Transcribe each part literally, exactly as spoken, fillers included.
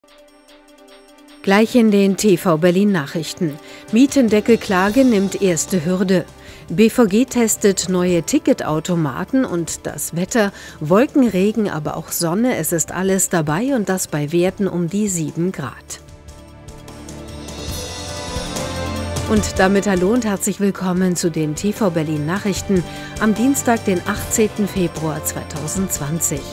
Gleich in den T V Berlin Nachrichten. Mietendeckelklage nimmt erste Hürde. B V G testet neue Ticketautomaten und das Wetter. Wolken, Regen, aber auch Sonne. Es ist alles dabei und das bei Werten um die sieben Grad. Und damit hallo und herzlich willkommen zu den T V Berlin Nachrichten am Dienstag, den achtzehnten Februar zweitausendzwanzig.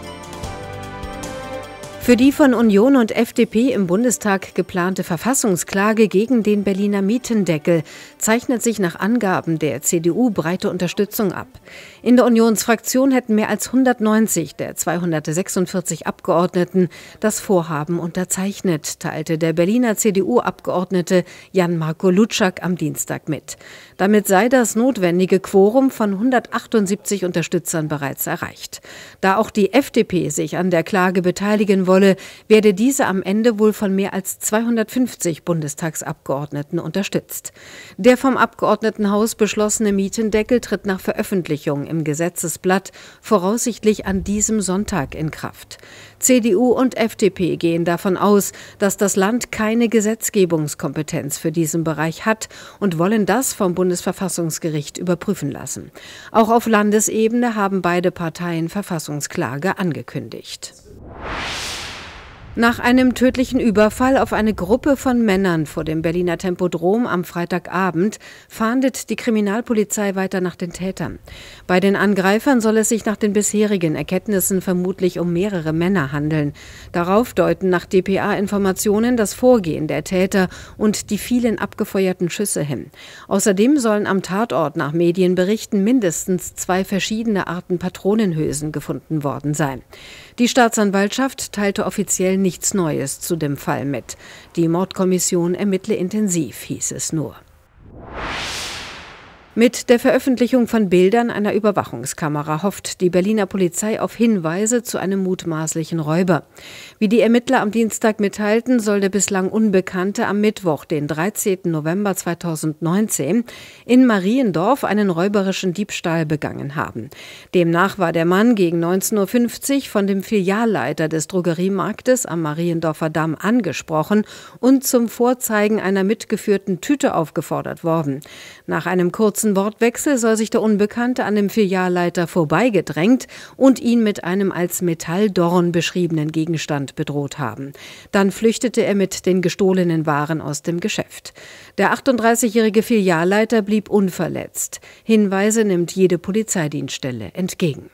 Für die von Union und F D P im Bundestag geplante Verfassungsklage gegen den Berliner Mietendeckel zeichnet sich nach Angaben der C D U breite Unterstützung ab. In der Unionsfraktion hätten mehr als hundertneunzig der zweihundertsechsundvierzig Abgeordneten das Vorhaben unterzeichnet, teilte der Berliner C D U-Abgeordnete Jan-Marco Lutschak am Dienstag mit. Damit sei das notwendige Quorum von hundertachtundsiebzig Unterstützern bereits erreicht. Da auch die F D P sich an der Klage beteiligen wolle, werde diese am Ende wohl von mehr als zweihundertfünfzig Bundestagsabgeordneten unterstützt. Der vom Abgeordnetenhaus beschlossene Mietendeckel tritt nach Veröffentlichung im Gesetzesblatt voraussichtlich an diesem Sonntag in Kraft. C D U und F D P gehen davon aus, dass das Land keine Gesetzgebungskompetenz für diesen Bereich hat und wollen das vom Bundesverfassungsgericht überprüfen lassen. Auch auf Landesebene haben beide Parteien Verfassungsklage angekündigt. Nach einem tödlichen Überfall auf eine Gruppe von Männern vor dem Berliner Tempodrom am Freitagabend fahndet die Kriminalpolizei weiter nach den Tätern. Bei den Angreifern soll es sich nach den bisherigen Erkenntnissen vermutlich um mehrere Männer handeln. Darauf deuten nach D P A-Informationen das Vorgehen der Täter und die vielen abgefeuerten Schüsse hin. Außerdem sollen am Tatort nach Medienberichten mindestens zwei verschiedene Arten Patronenhülsen gefunden worden sein. Die Staatsanwaltschaft teilte offiziell nicht Nichts Neues zu dem Fall mit. Die Mordkommission ermittle intensiv, hieß es nur. Mit der Veröffentlichung von Bildern einer Überwachungskamera hofft die Berliner Polizei auf Hinweise zu einem mutmaßlichen Räuber. Wie die Ermittler am Dienstag mitteilten, soll der bislang Unbekannte am Mittwoch, den dreizehnten November zweitausendneunzehn, in Mariendorf einen räuberischen Diebstahl begangen haben. Demnach war der Mann gegen neunzehn Uhr fünfzig von dem Filialleiter des Drogeriemarktes am Mariendorfer Damm angesprochen und zum Vorzeigen einer mitgeführten Tüte aufgefordert worden. Nach einem kurzen Wortwechsel soll sich der Unbekannte an dem Filialleiter vorbeigedrängt und ihn mit einem als Metalldorn beschriebenen Gegenstand bedroht haben. Dann flüchtete er mit den gestohlenen Waren aus dem Geschäft. Der achtunddreißigjährige Filialleiter blieb unverletzt. Hinweise nimmt jede Polizeidienststelle entgegen.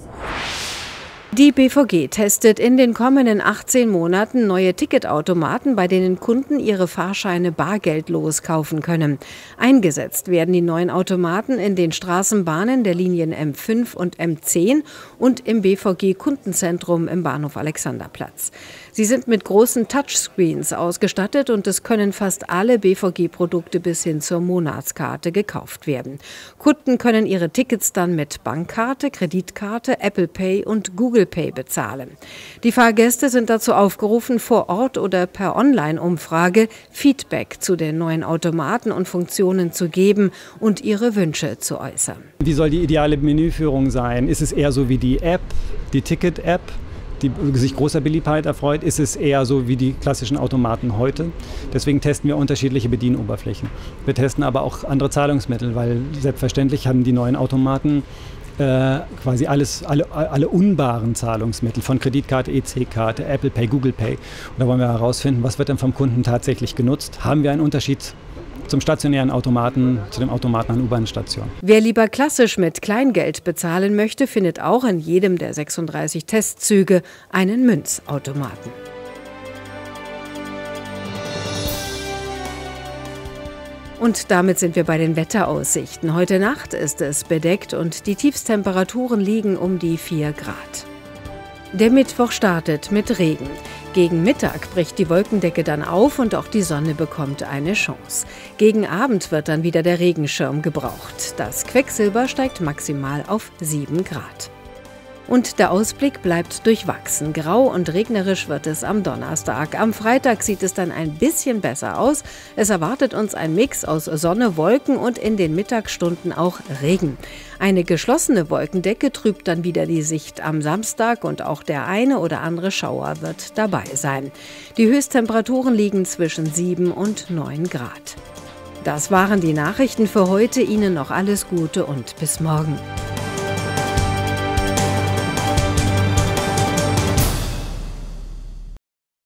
Die B V G testet in den kommenden achtzehn Monaten neue Ticketautomaten, bei denen Kunden ihre Fahrscheine bargeldlos kaufen können. Eingesetzt werden die neuen Automaten in den Straßenbahnen der Linien M fünf und M zehn und im B V G-Kundenzentrum im Bahnhof Alexanderplatz. Sie sind mit großen Touchscreens ausgestattet und es können fast alle B V G-Produkte bis hin zur Monatskarte gekauft werden. Kunden können ihre Tickets dann mit Bankkarte, Kreditkarte, Apple Pay und Google Pay bezahlen. Die Fahrgäste sind dazu aufgerufen, vor Ort oder per Online-Umfrage Feedback zu den neuen Automaten und Funktionen zu geben und ihre Wünsche zu äußern. Wie soll die ideale Menüführung sein? Ist es eher so wie die App, die Ticket-App, die sich großer Beliebtheit erfreut? Ist es eher so wie die klassischen Automaten heute? Deswegen testen wir unterschiedliche Bedienoberflächen. Wir testen aber auch andere Zahlungsmittel, weil selbstverständlich haben die neuen Automaten Äh, quasi alles, alle, alle unbaren Zahlungsmittel von Kreditkarte, E C-Karte, Apple Pay, Google Pay. Und da wollen wir herausfinden, was wird denn vom Kunden tatsächlich genutzt? Haben wir einen Unterschied zum stationären Automaten, zu dem Automaten an U-Bahn-Stationen? Wer lieber klassisch mit Kleingeld bezahlen möchte, findet auch in jedem der sechsunddreißig Testzüge einen Münzautomaten. Und damit sind wir bei den Wetteraussichten. Heute Nacht ist es bedeckt und die Tiefstemperaturen liegen um die vier Grad. Der Mittwoch startet mit Regen. Gegen Mittag bricht die Wolkendecke dann auf und auch die Sonne bekommt eine Chance. Gegen Abend wird dann wieder der Regenschirm gebraucht. Das Quecksilber steigt maximal auf sieben Grad. Und der Ausblick bleibt durchwachsen. Grau und regnerisch wird es am Donnerstag. Am Freitag sieht es dann ein bisschen besser aus. Es erwartet uns ein Mix aus Sonne, Wolken und in den Mittagsstunden auch Regen. Eine geschlossene Wolkendecke trübt dann wieder die Sicht am Samstag und auch der eine oder andere Schauer wird dabei sein. Die Höchsttemperaturen liegen zwischen sieben und neun Grad. Das waren die Nachrichten für heute. Ihnen noch alles Gute und bis morgen.